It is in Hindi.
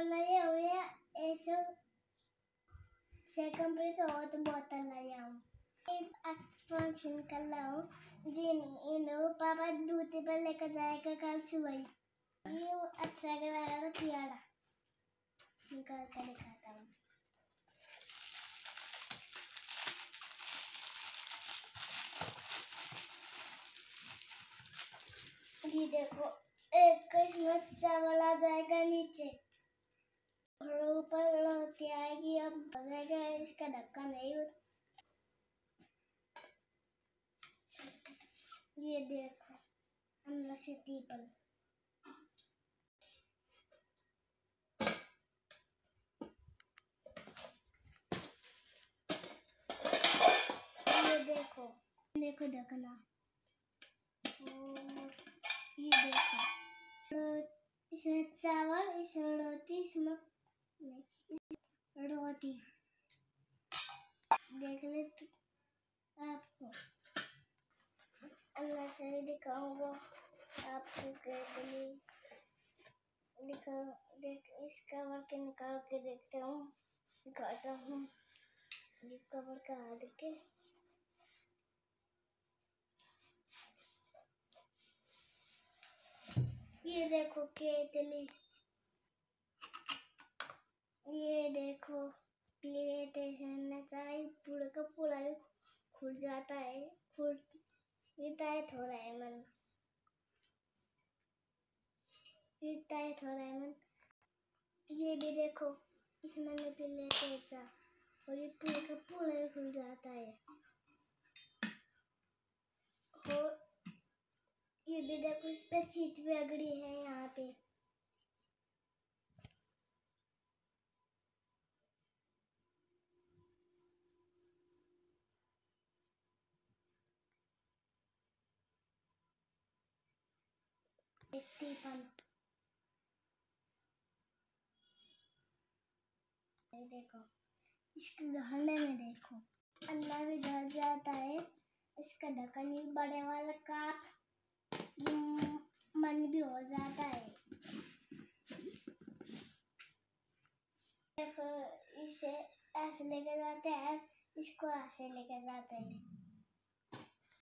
नहीं हुई ऐसे सेकंड ब्रेक और तो बोतल नहीं आऊँ फोन सिम कर रहा हूँ जिन इन्हों पापा दूसरी पर लेकर जाएगा कल सुबह ये अच्छा लगा तो पियाड़ा निकाल कर दिखाता हूँ। ये देखो एक इसमें चावल आ जाएगा नीचे और ऊपर रोटी आएगी अब बनेगा इसका ढक्कन नहीं हो। ये देखो अंदर से टीपल ये देखो देखो ढकना और ये देखो इसमें चावल इसमें रोटी इसमें नहीं रोटी देख ले आपको अंदर से भी दिखाऊंगा आपको के लिए दिखा देख इस कवर के निकाल के देखते हूँ दिखाता हूँ ये कवर का हट के ये देखो केतली ये देखो प्लेट है चाहिए पूरा का पूरा भी खुल जाता है खुल टाइट हो रहा है मन ये टाइट हो रहा है मन ये भी देखो इसमें प्लेट है और ये पूरा का पूरा भी खुल जाता है और ये भी देखो इस पे चीट भी अगड़ी है यहाँ पे देखो इसके गहने में देखो अंदर भी धर जाता है इसका ढक्कन भी बड़े वाला काप मन भी हो जाता है देखो इसे ऐसे लेके जाते हैं इसको ऐसे लेके जाते हैं